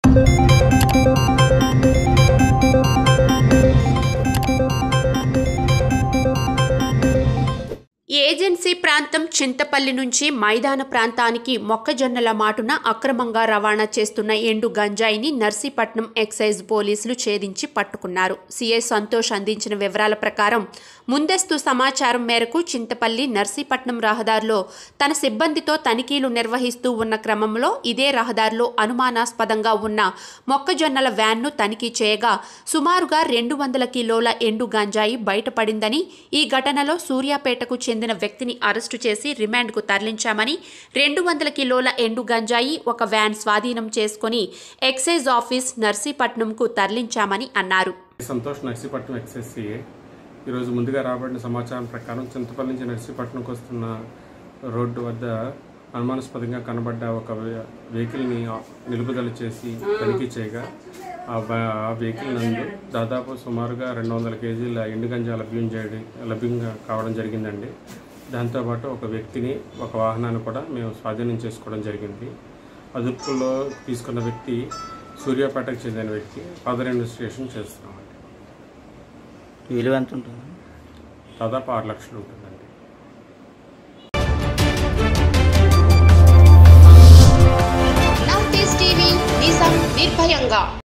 Agency ప్రాంతం చింతపల్లి నుంచి మైదాన ప్రాంతానికి మొక్కజొన్నల మాటున అక్రమంగా రవాణా చేస్తున్న ఎండు గంజాయిని నర్సీపట్నం ఎక్సైజ్ పోలీసులు ఛేదించి పట్టుకున్నారు. సిఐ సంతోష్ అందించిన వివరాల ప్రకారం ముందస్తు సమాచారం మేరకు చింతపల్లి నర్సీపట్నం రహదారిలో తన సిబ్బందితో తనిఖీలు నిర్వహిస్తూ ఉన్న క్రమంలో ఇదే రహదారిలో అనుమానాస్పదంగా ఉన్న మొక్కజొన్నల వ్యాన్ను తనిఖీ చేయగా సుమారుగా 200 కిలోల ఎండు గంజాయి బయటపడిందని, ఈ ఘటనలో సూర్యాపేటకు చెందిన వ్యక్తిని అరెస్టు చేసి రిమాండ్కు తరలించామని, 200 కిలోల ఎండు గంజాయి ఒక వ్యాన్ స్వాధీనం చేసుకుని ఎక్సైజ్ ఆఫీస్ నర్సీపట్నంకు తరలించామని అన్నారు. సంతోష్ నర్సీపట్నం ఎక్సైజ్ సిఐ ఈరోజు ముందుగా రాబడిన సమాచారం ప్రకారం చింతపల్లి నుంచి నర్సీపట్నంకు వస్తున్న రోడ్డు వద్ద అనుమానాస్పదంగా కనబడ్డ ఒక వెహికల్ని నిలుపుదల చేసి తనిఖీ చేయగా ఆ వెహికల్ నందు దాదాపు సుమారుగా 200 కేజీల ఎండు గంజా లభ్యం కావడం జరిగిందండి. దాంతోపాటు ఒక వ్యక్తిని, ఒక వాహనాన్ని కూడా మేము స్వాధీనం చేసుకోవడం జరిగింది. అదుపులో తీసుకున్న వ్యక్తి సూర్యాపేటకు చెందిన వ్యక్తి. ఫర్దర్ ఇన్వెస్టిగేషన్ చేస్తున్నామండి. విలువ ఎంత ఉంటుంది? దాదాపు 6 లక్షలు ఉంటుందండి. నవతేజ్ టీవీ నిజం నిర్భయంగా.